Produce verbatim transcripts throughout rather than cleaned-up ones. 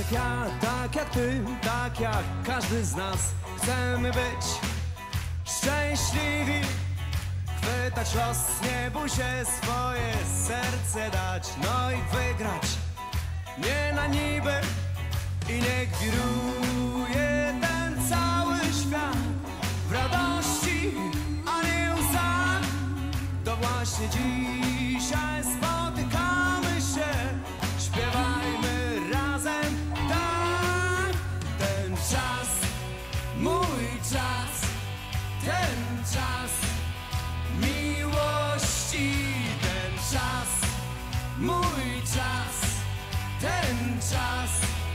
jak ja, tak jak ty, tak jak każdy z nas. Chcemy być szczęśliwi, chwytać los, nie bój się, swoje serce dać, no i wygrać. Nie na niby i niech wiruje ten cały świat w radości, a nie łzach. To właśnie dzisiaj spotykamy się, śpiewajmy razem, tak. Ten czas, mój czas, ten czas miłości, ten czas, mój czas, ten czas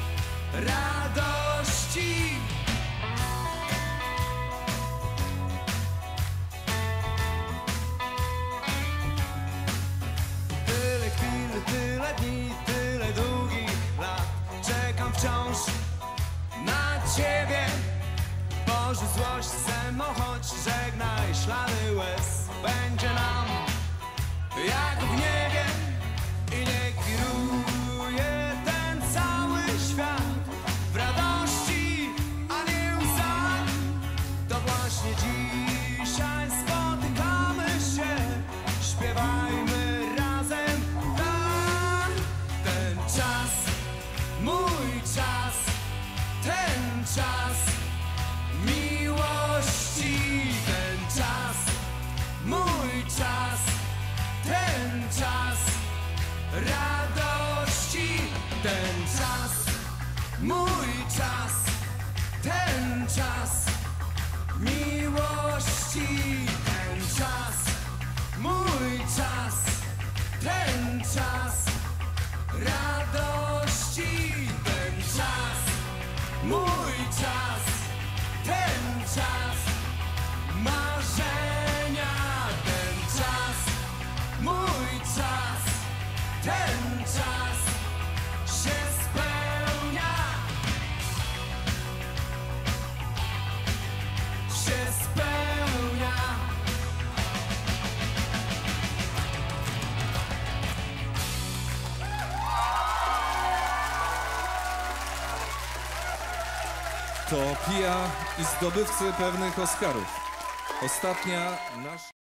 radości. Tyle chwil, tyle dni, tyle długich lat, czekam wciąż na ciebie. Boże, złość ze mną, choć żegnaj ślady łez. Będzie nam jak w niebie i niech wiruje ten cały świat w radości, a nie łzach. To właśnie dzisiaj spotykamy się, śpiewajmy razem, tak. Ten czas, mój czas, ten czas miłości, ten czas, mój czas, ten czas radości, ten czas, mój czas, ten czas miłości, ten czas, mój czas, ten czas radości, ten czas, mój czas, ten czas marzenia, ten czas, mój czas, ten czas się spełnia, się spełnia. To Pia i zdobywcy pewnych Oscarów. Ostatnia nasza...